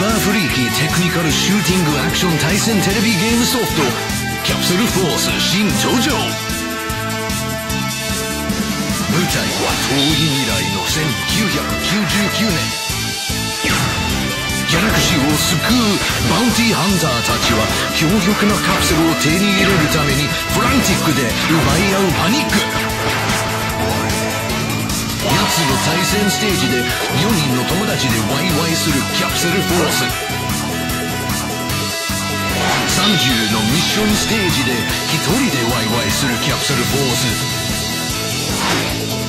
パーフリーキーテクニカルシューティングアクション対戦テレビゲームソフトキャプセルフォース新登場。舞台は遠い未来の1999年。ギャラクシーを救うバウンティーハンターたちは強力なカプセルを手に入れるためにフランティックで奪い合うパニック。奴の対戦ステージで4人の友達でワイワイするキャプセルフォース。30のミッションステージで1人でワイワイするキャプセルフォース。